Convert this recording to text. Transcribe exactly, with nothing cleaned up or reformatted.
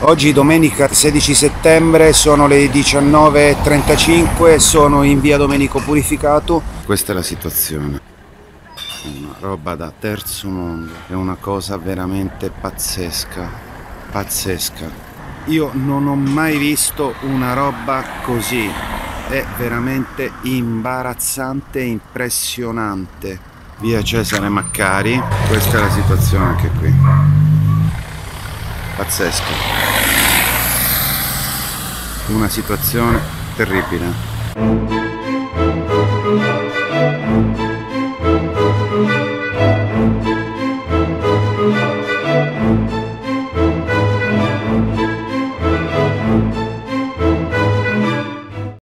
Oggi domenica sedici settembre, sono le diciannove e trentacinque, sono in via Domenico Purificato. Questa è la situazione, una roba da terzo mondo, è una cosa veramente pazzesca, pazzesca. Io non ho mai visto una roba così, è veramente imbarazzante, impressionante. Via Cesare Maccari, questa è la situazione anche qui, pazzesca, una situazione terribile.